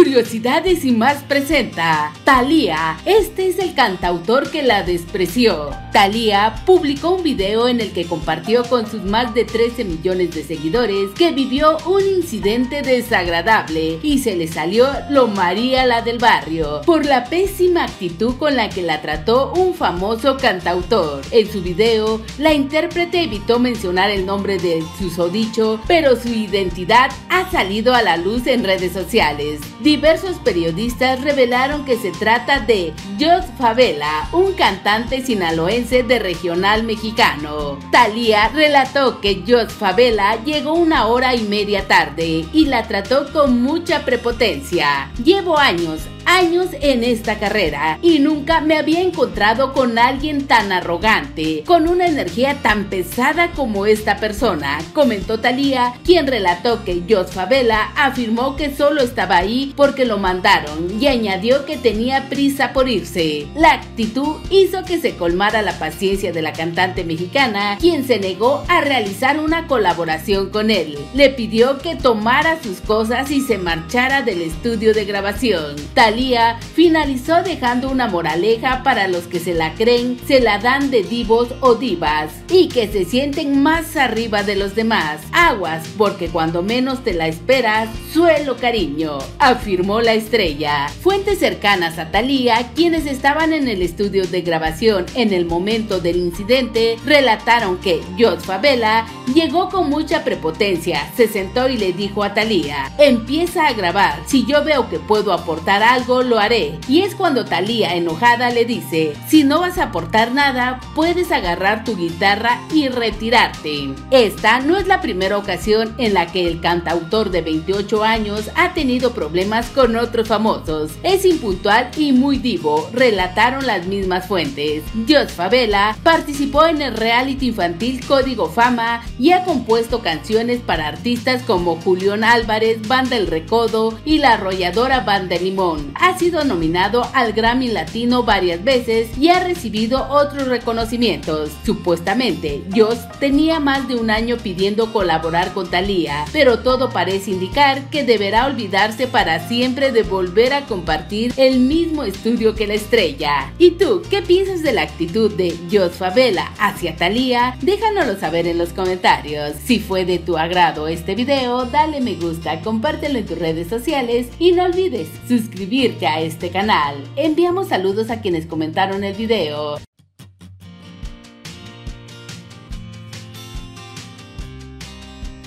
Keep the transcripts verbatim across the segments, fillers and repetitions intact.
Curiosidades y más presenta Thalía. Este es el cantautor que la despreció. Thalía publicó un video en el que compartió con sus más de trece millones de seguidores que vivió un incidente desagradable y se le salió lo María la del barrio por la pésima actitud con la que la trató un famoso cantautor. En su video, la intérprete evitó mencionar el nombre del susodicho, pero su identidad ha salido a la luz en redes sociales. Diversos periodistas revelaron que se trata de Jos Favela, un cantante sinaloense de regional mexicano. Thalía relató que Jos Favela llegó una hora y media tarde y la trató con mucha prepotencia. Llevo años años en esta carrera y nunca me había encontrado con alguien tan arrogante, con una energía tan pesada como esta persona, comentó Thalía, quien relató que Jos Favela afirmó que solo estaba ahí porque lo mandaron y añadió que tenía prisa por irse. La actitud hizo que se colmara la paciencia de la cantante mexicana, quien se negó a realizar una colaboración con él. Le pidió que tomara sus cosas y se marchara del estudio de grabación. Thalía finalizó dejando una moraleja para los que se la creen, se la dan de divos o divas y que se sienten más arriba de los demás. Aguas, porque cuando menos te la esperas, suelo cariño, afirmó la estrella. Fuentes cercanas a Thalía, quienes estaban en el estudio de grabación en el momento del incidente, relataron que Jos Favela llegó con mucha prepotencia, se sentó y le dijo a Thalía: empieza a grabar, si yo veo que puedo aportar algo, lo haré. Y es cuando Thalía, enojada, le dice: si no vas a aportar nada, puedes agarrar tu guitarra y retirarte. Esta no es la primera ocasión en la que el cantautor de veintiocho años ha tenido problemas con otros famosos. Es impuntual y muy divo, relataron las mismas fuentes. Jos Favela participó en el reality infantil Código Fama y ha compuesto canciones para artistas como Julián Álvarez, Banda El Recodo y la arrolladora Banda Limón. Ha sido nominado al Grammy Latino varias veces y ha recibido otros reconocimientos. Supuestamente, Jos tenía más de un año pidiendo colaborar con Thalía, pero todo parece indicar que deberá olvidarse para siempre de volver a compartir el mismo estudio que la estrella. ¿Y tú, qué piensas de la actitud de Jos Favela hacia Thalía? Déjanoslo saber en los comentarios. Si fue de tu agrado este video, dale me gusta, compártelo en tus redes sociales y no olvides suscribirte a este canal. Enviamos saludos a quienes comentaron el video.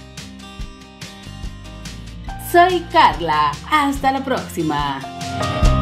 Soy Carla, hasta la próxima.